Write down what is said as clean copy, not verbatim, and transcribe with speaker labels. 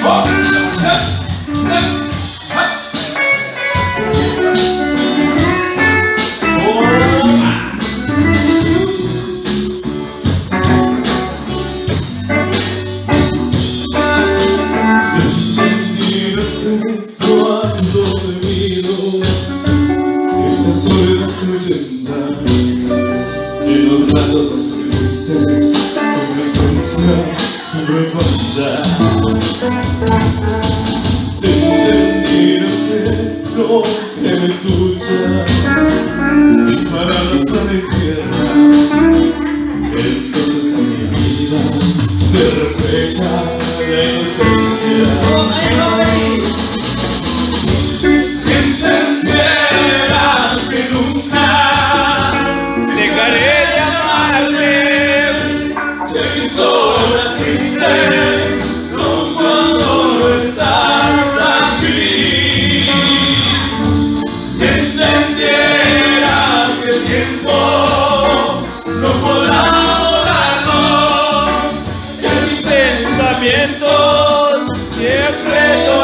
Speaker 1: Cuando me miro, esta soledad se me llena, lleno de todos felices, con presencia siempre cuenta. Si entendieras que no que me escuchas, mis palabras salen tiernas, entonces a mi vida se refleja la inocencia. Si entendieras que nunca dejaré de amarte, que mis horas tristes son cuando no estás aquí. Si entendieras que el tiempo no podrá borrarnos, que mis pensamientos siempre